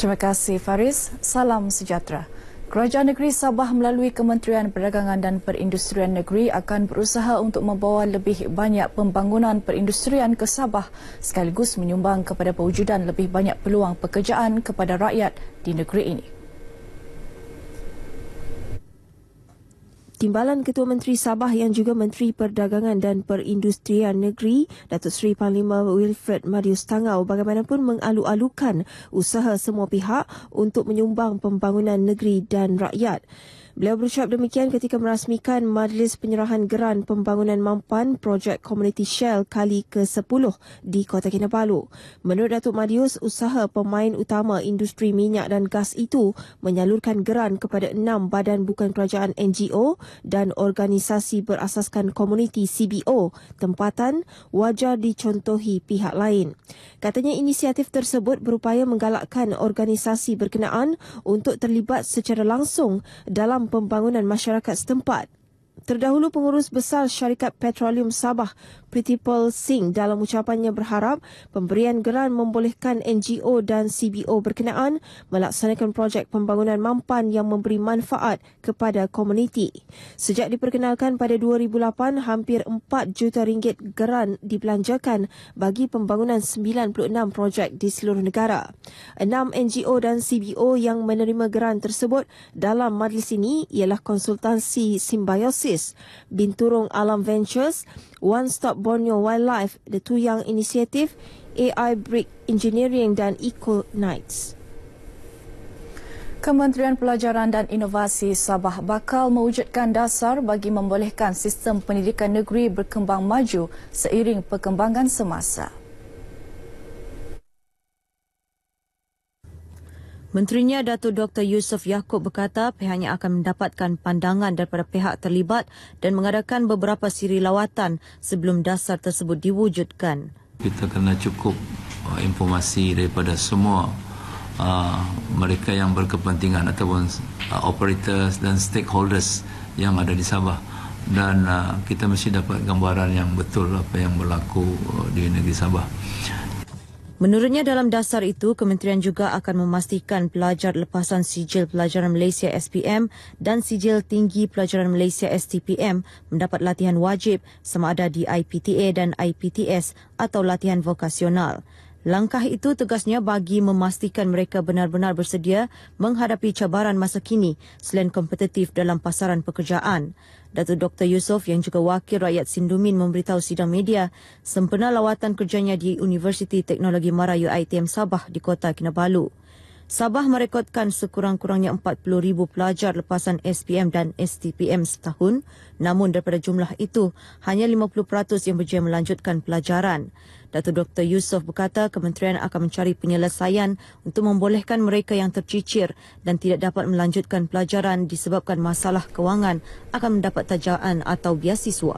Terima kasih Faris. Salam sejahtera. Kerajaan Negeri Sabah melalui Kementerian Perdagangan dan Perindustrian Negeri akan berusaha untuk membawa lebih banyak pembangunan perindustrian ke Sabah sekaligus menyumbang kepada pewujudan lebih banyak peluang pekerjaan kepada rakyat di negeri ini. Timbalan Ketua Menteri Sabah yang juga Menteri Perdagangan dan Perindustrian Negeri, Datuk Seri Panglima Wilfred Madius Tangau bagaimanapun mengalu-alukan usaha semua pihak untuk menyumbang pembangunan negeri dan rakyat. Beliau berucap demikian ketika merasmikan Majlis Penyerahan Geran Pembangunan Mampan Projek Komuniti Shell kali ke-10 di Kota Kinabalu. Menurut Datuk Madius, usaha pemain utama industri minyak dan gas itu menyalurkan geran kepada 6 badan bukan kerajaan NGO dan organisasi berasaskan komuniti CBO tempatan wajar dicontohi pihak lain. Katanya inisiatif tersebut berupaya menggalakkan organisasi berkenaan untuk terlibat secara langsung dalam pembangunan masyarakat setempat. Terdahulu Pengurus Besar Syarikat Petroleum Sabah, Pritipal Singh dalam ucapannya berharap pemberian geran membolehkan NGO dan CBO berkenaan melaksanakan projek pembangunan mampan yang memberi manfaat kepada komuniti. Sejak diperkenalkan pada 2008, hampir 4 juta ringgit geran dibelanjakan bagi pembangunan 96 projek di seluruh negara. 6 NGO dan CBO yang menerima geran tersebut dalam majlis ini ialah Konsultansi Simbiosis, Binturong Alam Ventures, One Stop Borneo Wildlife, The Tuyang Initiative, AI Brick Engineering dan Eco Nights. Kementerian Pelajaran dan Inovasi Sabah bakal mewujudkan dasar bagi membolehkan sistem pendidikan negeri berkembang maju seiring perkembangan semasa. Menterinya Datuk Dr. Yusof Yaakob berkata pihaknya akan mendapatkan pandangan daripada pihak terlibat dan mengadakan beberapa siri lawatan sebelum dasar tersebut diwujudkan. Kita kena cukup informasi daripada semua mereka yang berkepentingan ataupun operators dan stakeholders yang ada di Sabah, dan kita mesti dapat gambaran yang betul apa yang berlaku di negeri Sabah. Menurutnya dalam dasar itu, kementerian juga akan memastikan pelajar lepasan Sijil Pelajaran Malaysia SPM dan Sijil Tinggi Pelajaran Malaysia STPM mendapat latihan wajib sama ada di IPTA dan IPTS atau latihan vokasional. Langkah itu tegasnya bagi memastikan mereka benar-benar bersedia menghadapi cabaran masa kini selain kompetitif dalam pasaran pekerjaan. Datuk Dr. Yusof yang juga Wakil Rakyat Sindumin memberitahu sidang media sempena lawatan kerjanya di Universiti Teknologi Mara UiTM Sabah di Kota Kinabalu. Sabah merekodkan sekurang-kurangnya 40,000 pelajar lepasan SPM dan STPM setahun, namun daripada jumlah itu, hanya 50% yang berjaya melanjutkan pelajaran. Datuk Dr. Yusof berkata kementerian akan mencari penyelesaian untuk membolehkan mereka yang tercicir dan tidak dapat melanjutkan pelajaran disebabkan masalah kewangan akan mendapat tajaan atau biasiswa.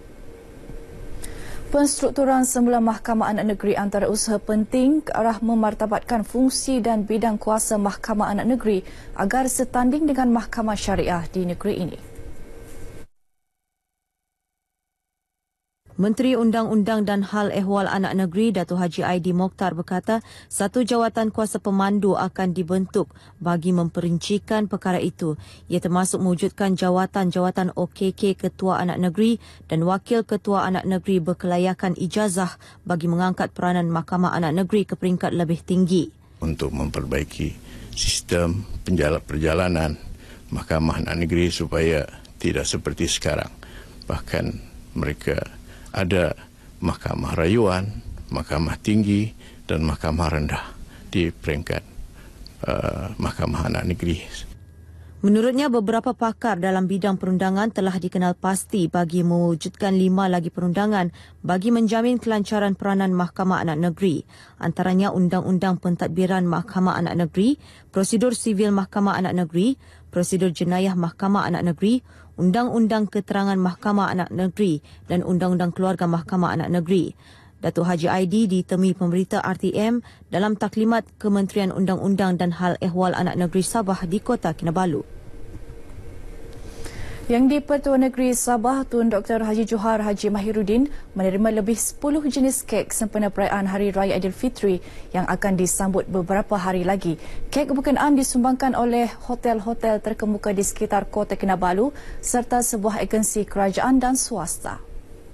Penstrukturan semula Mahkamah Anak Negeri antara usaha penting ke arah memartabatkan fungsi dan bidang kuasa Mahkamah Anak Negeri agar setanding dengan Mahkamah Syariah di negeri ini. Menteri Undang-Undang dan Hal Ehwal Anak Negeri Datuk Haji Aidi Mokhtar berkata satu jawatan kuasa pemandu akan dibentuk bagi memperincikan perkara itu. Ia termasuk mewujudkan jawatan-jawatan OKK Ketua Anak Negeri dan Wakil Ketua Anak Negeri berkelayakan ijazah bagi mengangkat peranan Mahkamah Anak Negeri ke peringkat lebih tinggi. Untuk memperbaiki sistem perjalanan Mahkamah Anak Negeri supaya tidak seperti sekarang. Bahkan mereka ada mahkamah rayuan, mahkamah tinggi dan mahkamah rendah di peringkat Mahkamah Anak Negeri. Menurutnya beberapa pakar dalam bidang perundangan telah dikenal pasti bagi mewujudkan 5 lagi perundangan bagi menjamin kelancaran peranan Mahkamah Anak Negeri. Antaranya Undang-Undang Pentadbiran Mahkamah Anak Negeri, Prosedur Sivil Mahkamah Anak Negeri, Prosedur Jenayah Mahkamah Anak Negeri, Undang-Undang Keterangan Mahkamah Anak Negeri dan Undang-Undang Keluarga Mahkamah Anak Negeri. Datuk Haji Aidi ditemui pemberita RTM dalam taklimat Kementerian Undang-Undang dan Hal Ehwal Anak Negeri Sabah di Kota Kinabalu. Yang di-Pertua Negeri Sabah, Tun Dr. Haji Johar Haji Mahiruddin menerima lebih 10 jenis kek sempena perayaan Hari Raya Aidilfitri yang akan disambut beberapa hari lagi. Kek berkenaan disumbangkan oleh hotel-hotel terkemuka di sekitar Kota Kinabalu serta sebuah agensi kerajaan dan swasta.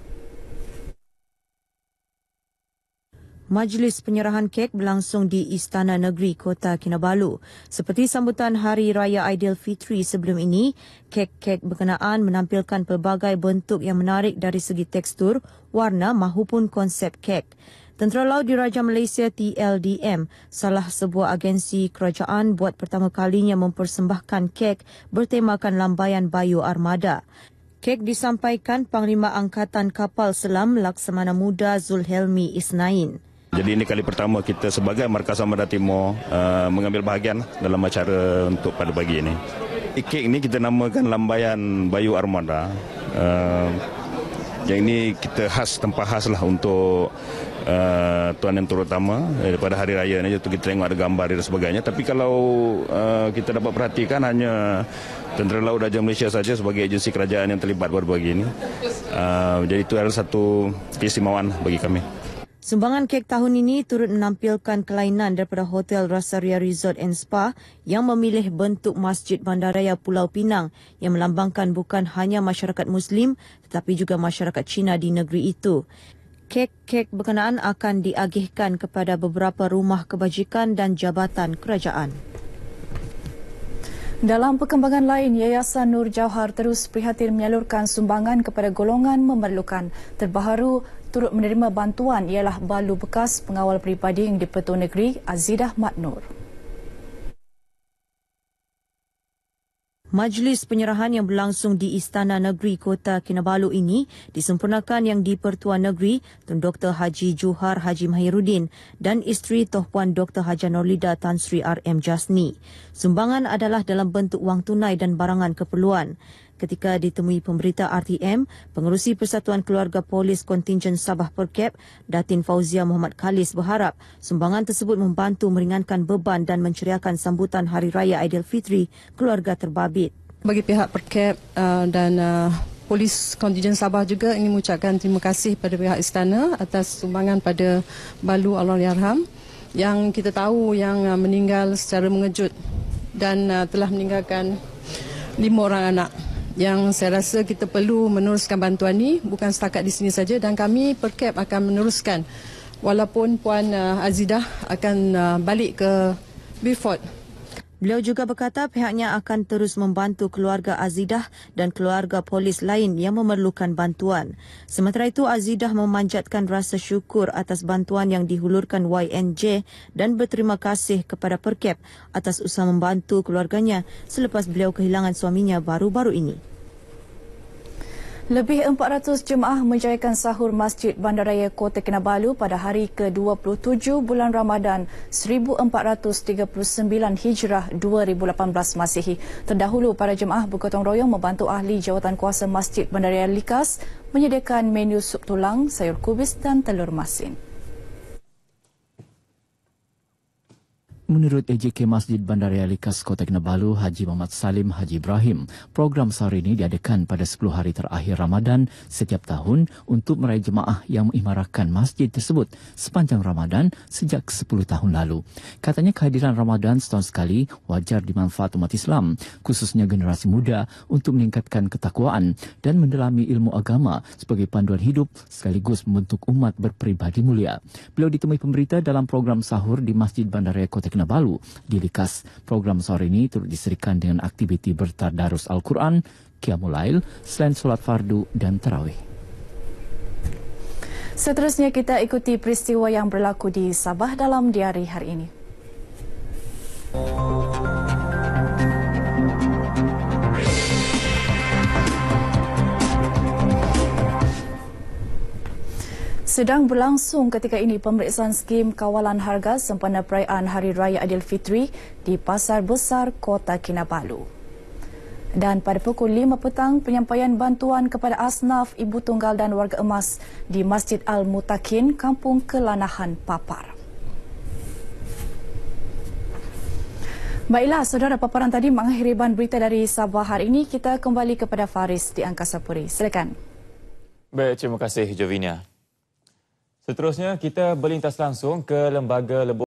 Majlis penyerahan kek berlangsung di Istana Negeri Kota Kinabalu. Seperti sambutan Hari Raya Aidilfitri sebelum ini, kek-kek berkenaan menampilkan pelbagai bentuk yang menarik dari segi tekstur, warna mahupun konsep kek. Tentera Laut Diraja Malaysia TLDM, salah sebuah agensi kerajaan buat pertama kalinya mempersembahkan kek bertemakan lambaian Bayu Armada. Kek disampaikan Panglima Angkatan Kapal Selam Laksamana Muda Zulhelmi Isnain. Jadi ini kali pertama kita sebagai Markas Armada Timur mengambil bahagian dalam acara untuk pada pagi ini. Kek ini kita namakan lambaian Bayu Armada. Yang ini kita tempat khas lah untuk tuan yang terutama pada hari raya ni. Kita tengok ada gambar dan sebagainya. Tapi kalau kita dapat perhatikan hanya Tentera Laut Diraja Malaysia saja sebagai agensi kerajaan yang terlibat pada pagi ini. Jadi itu adalah satu keistimewaan bagi kami. Sumbangan kek tahun ini turut menampilkan kelainan daripada Hotel Rasaria Resort and Spa yang memilih bentuk Masjid Bandaraya Pulau Pinang yang melambangkan bukan hanya masyarakat Muslim tetapi juga masyarakat Cina di negeri itu. Kek-kek berkenaan akan diagihkan kepada beberapa rumah kebajikan dan jabatan kerajaan. Dalam perkembangan lain, Yayasan Nur Jauhar terus prihatin menyalurkan sumbangan kepada golongan memerlukan. Terbaru turut menerima bantuan ialah balu bekas pengawal peribadi yang di-Pertua Negeri Azidah Mat Nur. Majlis penyerahan yang berlangsung di Istana Negeri Kota Kinabalu ini disempurnakan yang di-Pertua Negeri Tun Dr. Haji Johar Haji Mahiruddin dan isteri Toh Puan Dr. Haja Nurlida Tan Sri RM Jasni. Sumbangan adalah dalam bentuk wang tunai dan barangan keperluan. Ketika ditemui pemberita RTM, Pengerusi Persatuan Keluarga Polis Kontingen Sabah Perkep, Datin Fauzia Muhammad Khalis berharap sumbangan tersebut membantu meringankan beban dan menceriakan sambutan Hari Raya Aidilfitri keluarga terbabit. Bagi pihak Perkep dan Polis Kontingen Sabah juga ingin mengucapkan terima kasih pada pihak istana atas sumbangan pada balu Allahyarham yang kita tahu yang meninggal secara mengejut dan telah meninggalkan 5 orang anak. Yang saya rasa kita perlu meneruskan bantuan ini bukan setakat di sini saja dan kami Perkep akan meneruskan walaupun Puan Azidah akan balik ke Beaufort. Beliau juga berkata pihaknya akan terus membantu keluarga Azidah dan keluarga polis lain yang memerlukan bantuan. Sementara itu, Azidah memanjatkan rasa syukur atas bantuan yang dihulurkan YNJ dan berterima kasih kepada Perkep atas usaha membantu keluarganya selepas beliau kehilangan suaminya baru-baru ini. Lebih 400 jemaah menjayakan sahur Masjid Bandaraya Kota Kinabalu pada hari ke-27 bulan Ramadan 1439 Hijrah 2018 Masihi. Terdahulu, para jemaah bergotong royong membantu ahli jawatan kuasa Masjid Bandaraya Likas menyediakan menu sup tulang, sayur kubis dan telur masin. Menurut AJK Masjid Bandaraya Likas Kota Kinabalu, Haji Muhammad Salim Haji Ibrahim, program sahur ini diadakan pada 10 hari terakhir Ramadan setiap tahun untuk meraih jemaah yang mengimarahkan masjid tersebut sepanjang Ramadan sejak 10 tahun lalu. Katanya kehadiran Ramadan setahun sekali wajar dimanfaat umat Islam, khususnya generasi muda untuk meningkatkan ketakwaan dan mendalami ilmu agama sebagai panduan hidup sekaligus membentuk umat berpribadi mulia. Beliau ditemui pemberita dalam program sahur di Masjid Bandaraya Kota Kinabalu di Likas. Program sahur ini turut diserikan dengan aktiviti bertadarus Al-Quran, Qiyamul Lail, selain solat fardu dan tarawih. Seterusnya kita ikuti peristiwa yang berlaku di Sabah dalam diari hari ini. Sedang berlangsung ketika ini pemeriksaan skim kawalan harga sempena perayaan Hari Raya Aidilfitri di Pasar Besar Kota Kinabalu. Dan pada pukul 5 petang, penyampaian bantuan kepada asnaf, ibu tunggal dan warga emas di Masjid Al-Mutakin, Kampung Kelanahan, Papar. Baiklah, saudara, paparan tadi mengakhiri ban berita dari Sabah hari ini. Kita kembali kepada Faris di Angkasa Puri. Silakan. Baik, terima kasih Jovinia. Seterusnya kita berlintas langsung ke Lembaga Lebuh